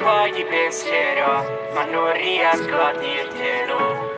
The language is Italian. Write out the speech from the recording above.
poi ti penserò, ma non riesco a dirtelo.